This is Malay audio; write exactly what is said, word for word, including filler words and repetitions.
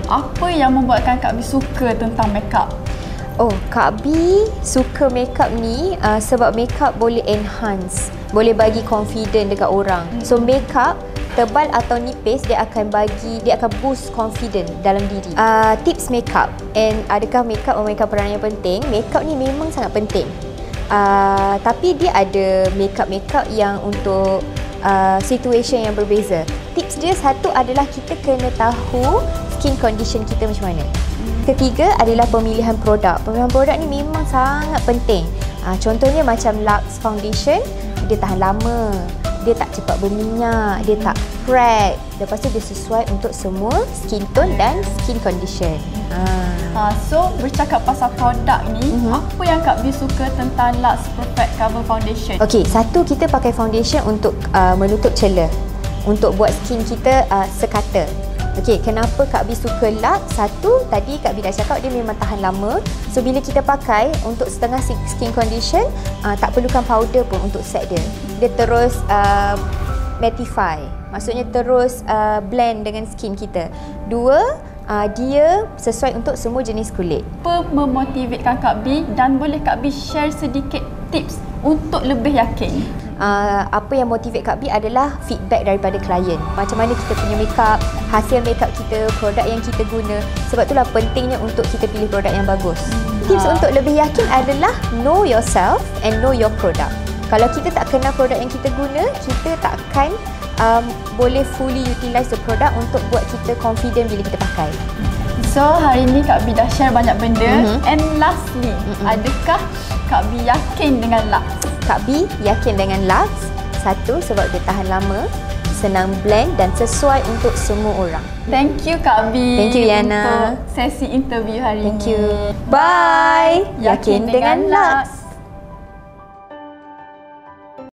apa yang membuatkan Kak B suka tentang makeup? Oh, Kak B suka makeup ni uh, sebab makeup boleh enhance, boleh bagi confident dekat orang. So makeup tebal atau nipis, dia akan bagi, dia akan boost confident dalam diri. Uh, tips makeup, and adakah makeup memainkan peranan yang penting? Makeup ni memang sangat penting. Uh, tapi dia ada makeup-makeup yang untuk uh, situation yang berbeza. Tips dia satu adalah kita kena tahu skin condition kita macam mana. Ketiga adalah pemilihan produk. Pemilihan produk ni memang sangat penting. Uh, contohnya macam Lux Foundation, dia tahan lama, dia tak cepat berminyak, dia tak crack. Lepas tu dia sesuai untuk semua skin tone dan skin condition. Ah. Uh, so bercakap pasal produk ni, uh-huh. apa yang Kak B suka tentang Lux Perfect Cover Foundation? Okey, satu, kita pakai foundation untuk uh, menutup celah, untuk buat skin kita uh, sekata. Okey, kenapa Kak B suka Lux? Satu, tadi Kak B dah cakap dia memang tahan lama. So bila kita pakai untuk setengah skin condition, uh, tak perlukan powder pun untuk set dia. Dia terus uh, mattify, maksudnya terus uh, blend dengan skin kita. Dua, uh, dia sesuai untuk semua jenis kulit. Apa memotivetkan Kak B, dan boleh Kak B share sedikit tips untuk lebih yakin? Uh, apa yang motivate Kak B adalah feedback daripada klien. Macam mana kita punya makeup, hasil makeup kita, produk yang kita guna. Sebab itulah pentingnya untuk kita pilih produk yang bagus. Tips ha. untuk lebih yakin adalah know yourself and know your product. Kalau kita tak kenal produk yang kita guna, kita tak akan um, boleh fully utilize the product untuk buat kita confident bila kita pakai. So hari ni Kak B dah share banyak benda. Mm-hmm. And lastly, mm-hmm. adakah Kak B yakin dengan Lux? Kak B yakin dengan Lux. Satu, sebab dia tahan lama, senang blend dan sesuai untuk semua orang. Thank you Kak B. Thank you Yana untuk sesi interview hari Thank ini. you. Bye. Yakin, yakin dengan, dengan Lux.